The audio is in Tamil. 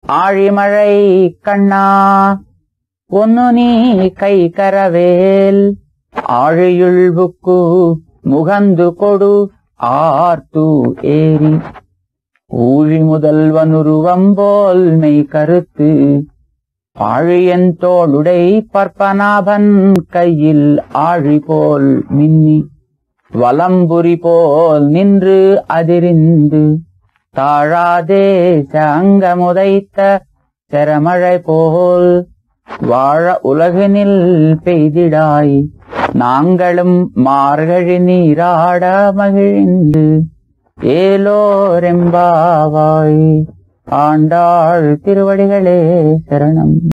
ஆழிமழை கண்ணா ஒன்னு நீ கை கரவேல் ஆழியுள்புக்கு முகந்து கொடு ஆர்த்து ஏரி ஊழி முதல்வனுருவம்போல் மெய் கருத்து ஆழியன் தோளுடை பற்பனாபன் கையில் ஆழி போல் மின்னி வலம்புரி போல் நின்று அதிரிந்து தாழாதே அங்கமுதைத்த செரமழை போல் வாழ உலகினில் பெய்திடாய் நாங்களும் மார்கழி நீராட மகிழ்ந்து ஏலோரெம்பாவாய். ஆண்டாள் திருவடிகளே சரணம்.